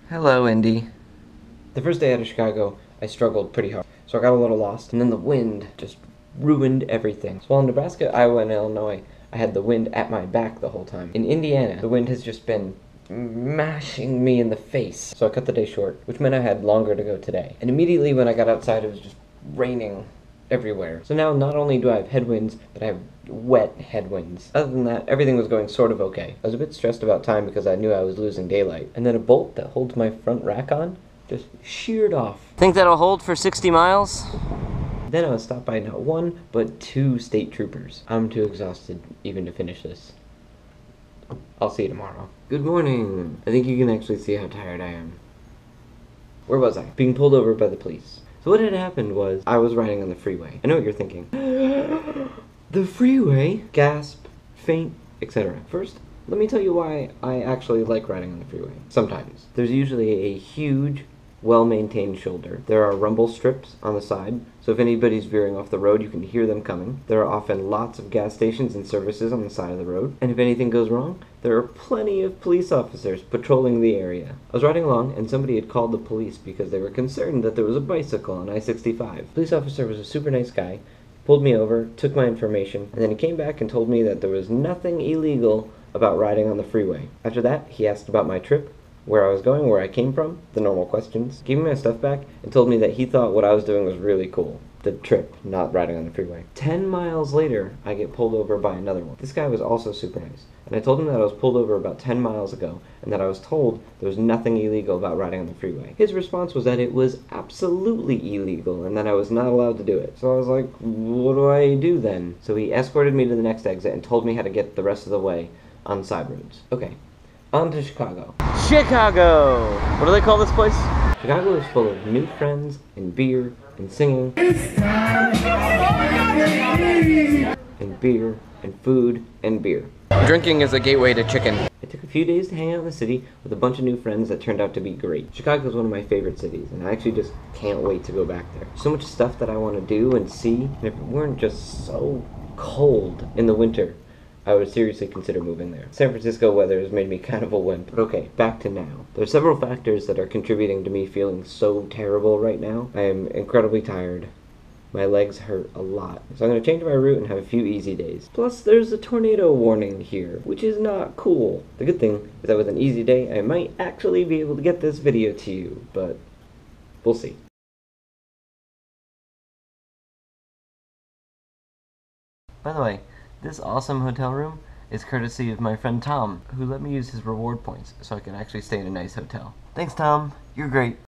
Hello, Indy. The first day out of Chicago, I struggled pretty hard. So I got a little lost, and then the wind just ruined everything. So while in Nebraska, Iowa, and Illinois, I had the wind at my back the whole time. In Indiana, the wind has just been mashing me in the face. So I cut the day short, which meant I had longer to go today. And immediately when I got outside, it was just raining everywhere. So now not only do I have headwinds, but I have wet headwinds. Other than that, everything was going sort of okay. I was a bit stressed about time because I knew I was losing daylight. And then a bolt that holds my front rack on just sheared off. Think that'll hold for 60 miles? Then I was stopped by not one, but 2 state troopers. I'm too exhausted even to finish this. I'll see you tomorrow. Good morning. I think you can actually see how tired I am. Where was I? Being pulled over by the police. So what had happened was, I was riding on the freeway. I know what you're thinking. The freeway? Gasp, faint, etc. First, let me tell you why I actually like riding on the freeway. Sometimes. There's usually a huge, well-maintained shoulder. There are rumble strips on the side, so if anybody's veering off the road, you can hear them coming. There are often lots of gas stations and services on the side of the road. And if anything goes wrong, there are plenty of police officers patrolling the area. I was riding along, and somebody had called the police because they were concerned that there was a bicycle on I-65. The police officer was a super nice guy, pulled me over, took my information, and then he came back and told me that there was nothing illegal about riding on the freeway. After that, he asked about my trip, where I was going, where I came from, the normal questions, gave me my stuff back, and told me that he thought what I was doing was really cool. The trip, not riding on the freeway. 10 miles later, I get pulled over by another one. This guy was also super nice, and I told him that I was pulled over about 10 miles ago, and that I was told there was nothing illegal about riding on the freeway. His response was that it was absolutely illegal, and that I was not allowed to do it. So I was like, what do I do then? So he escorted me to the next exit and told me how to get the rest of the way on side roads. Okay. On to Chicago. Chicago! What do they call this place? Chicago is full of new friends, and beer, and singing, and beer, and food, and beer. Drinking is a gateway to chicken. It took a few days to hang out in the city with a bunch of new friends that turned out to be great. Chicago is one of my favorite cities, and I actually just can't wait to go back there. So much stuff that I want to do and see, and if it weren't just so cold in the winter, I would seriously consider moving there. San Francisco weather has made me kind of a wimp. But okay, back to now. There are several factors that are contributing to me feeling so terrible right now. I am incredibly tired. My legs hurt a lot. So I'm going to change my route and have a few easy days. Plus, there's a tornado warning here, which is not cool. The good thing is that with an easy day, I might actually be able to get this video to you, but we'll see. By the way, this awesome hotel room is courtesy of my friend Tom, who let me use his reward points so I can actually stay in a nice hotel. Thanks, Tom. You're great.